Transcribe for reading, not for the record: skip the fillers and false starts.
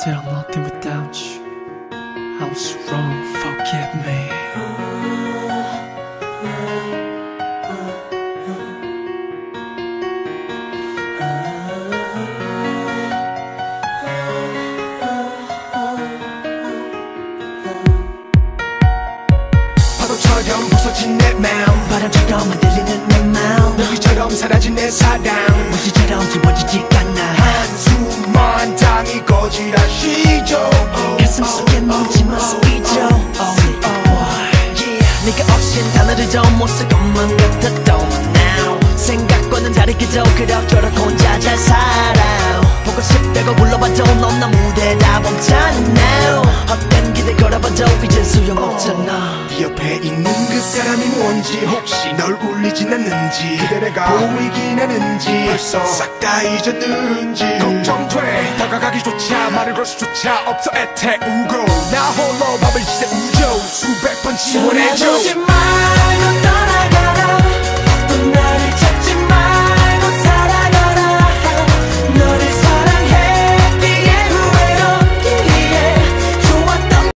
Said I'm nothing without you. I was wrong, forgive me. 파도처럼 부서진 내 마음, 바람처럼 흔들리는 내 마음, 무기처럼 사라진 내 사랑, 무시처럼 지워지지가 않아. 한숨만 당이 거지라시죠. 가슴 속에 묻지만 스피죠. 네가 없인 단어를 좀 못 쓸 것만 같았던 now. 생각과는 다르게도 그럭저럭 혼자 잘 살아. 보고 싶다고 불러봐도 넌 나 무대다 멈췄나. 헛된 기대 걸어봐도 이젠 소용없잖아. 네 옆에 있는 그 사람이 뭔지, 혹시 널 울리진 않는지, 그대 내가 보이긴 하는지, 벌써 싹 다 잊었는지 걱정돼. 다가가기조차 말을 걸 수조차 없어 애태우고. 나